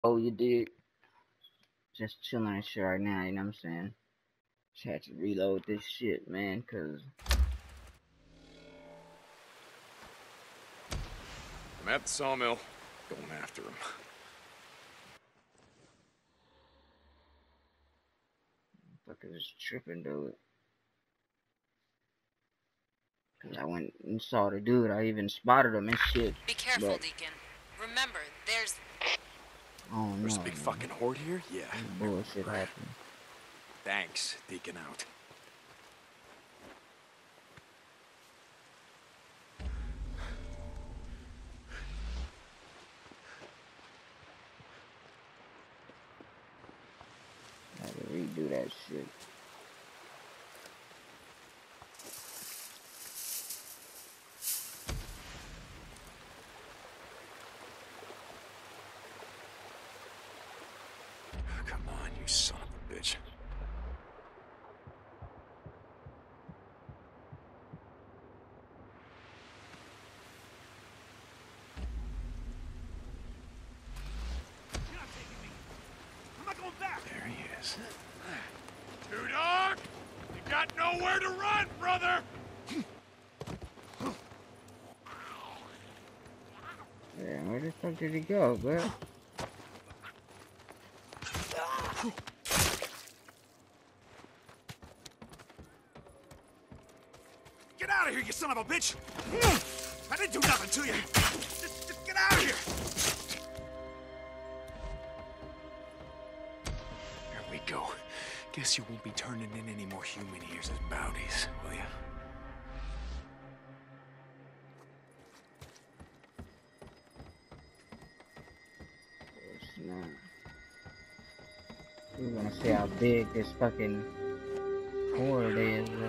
Oh, you did. Just chilling and shit right now, you know what I'm saying? Just had to reload this shit, man, cause I'm at the sawmill, going after him. fuckers is tripping, dude. Cause I went and saw the dude. I even spotted him and shit. Be careful, But Deacon. Remember, there's... oh There's no, a big man. fucking horde here? Yeah. Some bullshit happened. Thanks, Deacon out. I had to redo that shit. Come on, you son of a bitch. I'm not going back. There he is. Two-Dog! You got nowhere to run, brother! Yeah, where the fuck did he go, bro? Get out of here, you son of a bitch! I didn't do nothing to you! Just get out of here! Here we go. Guess you won't be turning in any more human ears as bounties, will ya? Snap. We wanna see how big this fucking horde is, bro.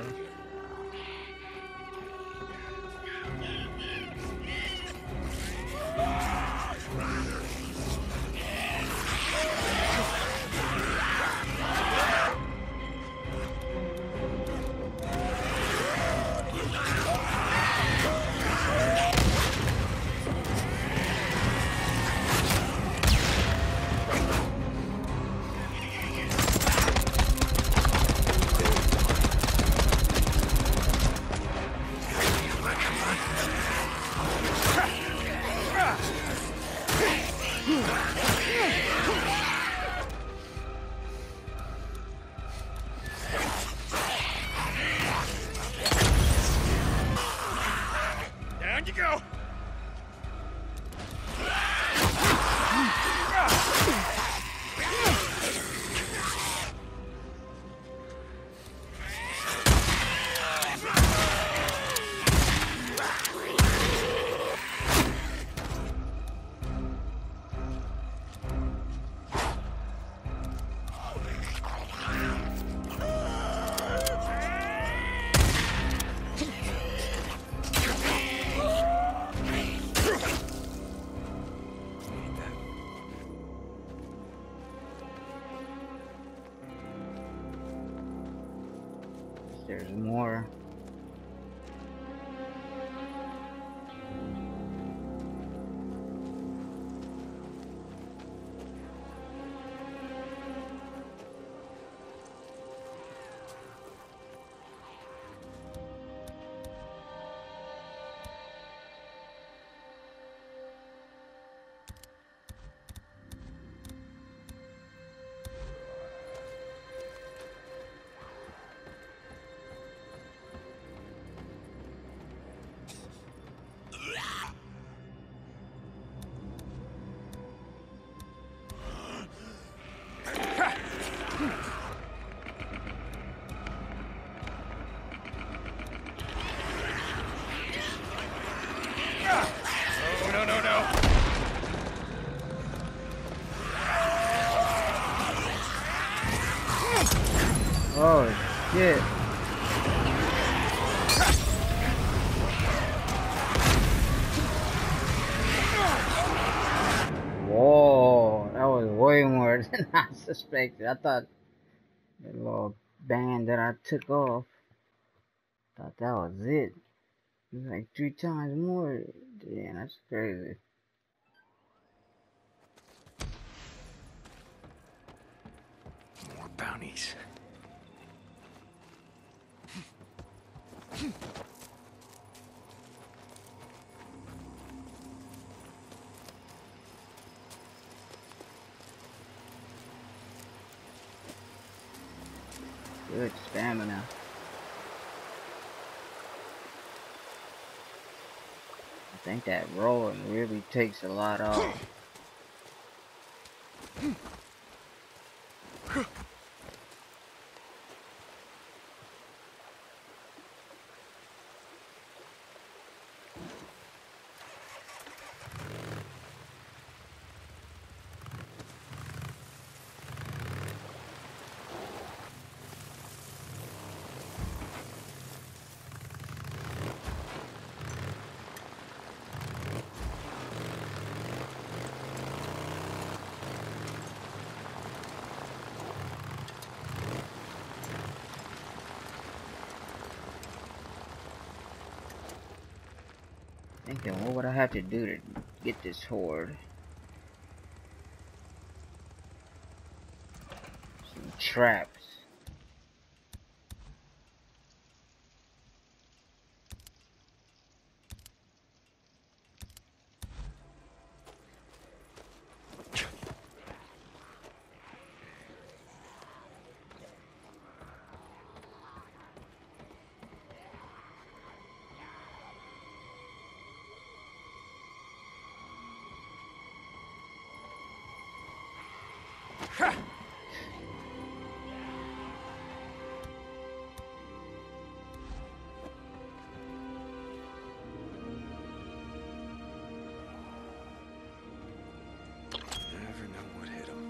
Down you go! There's more. No. Oh shit. Whoa, that was way more than I suspected. I thought the little band that I took off, thought that was it. It was like 3 times more. Damn, that's crazy. bounties. Good stamina. I think that rolling really takes a lot off. Thinking, what would I have to do to get this horde? Some traps. Never know what hit him.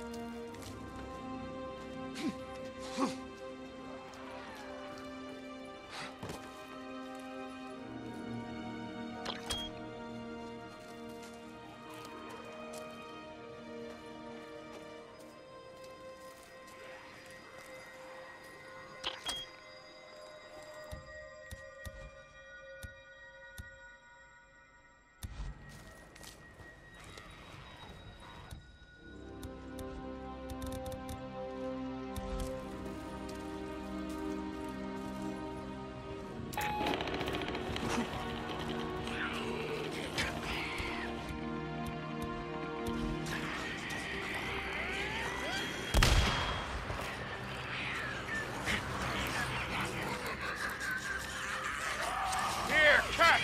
Here, catch!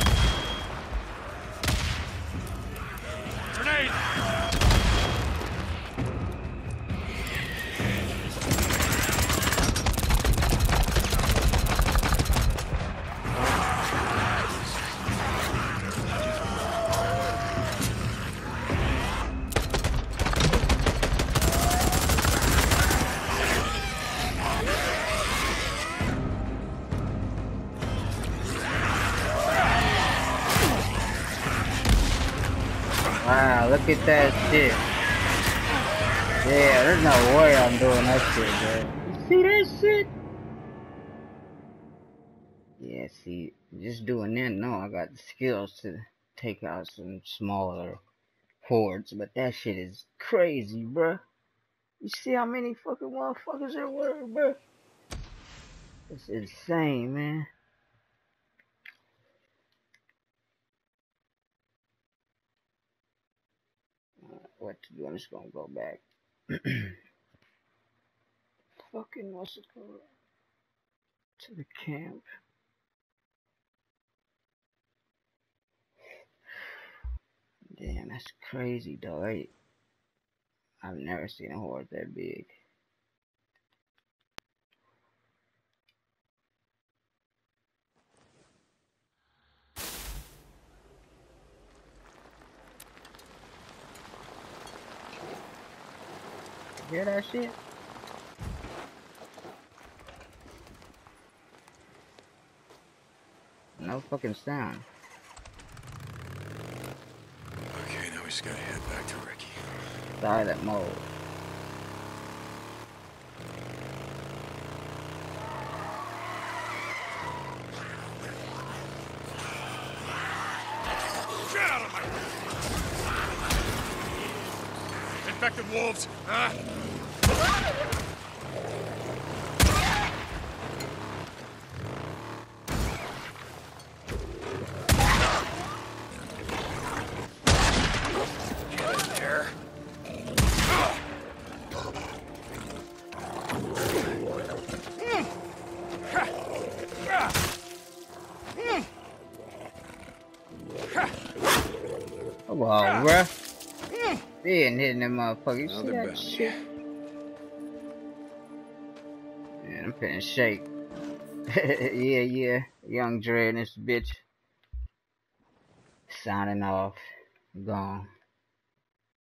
Grenade! Wow, look at that shit. Yeah, there's no way I'm doing that shit, bro. You see that shit? Yeah, see, just doing that, no, I got the skills to take out some smaller hordes, but that shit is crazy, bro. You see how many fucking motherfuckers there were, bro? It's insane, man. What to do? I'm just gonna go back. Fucking what's it called? To the camp. Damn, that's crazy, dog. I've never seen a horde that big. Hear that shit? No fucking sound. Okay, now we just gotta head back to Ricky. Silent mode. Get out of my way! Infected wolves! Come on, bruh. They ain't hitting that motherfucker. You see Another that bounty. shit? Man, I'm finna shake. yeah. Young Dre and this bitch. Signing off. Gone.